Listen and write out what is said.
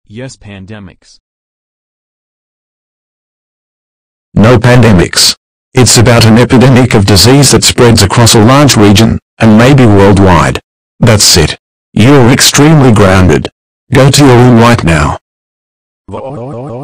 Yes, pandemics. No pandemics. It's about an epidemic of disease that spreads across a large region, and maybe worldwide. That's it. You're extremely grounded. Go to your room right now.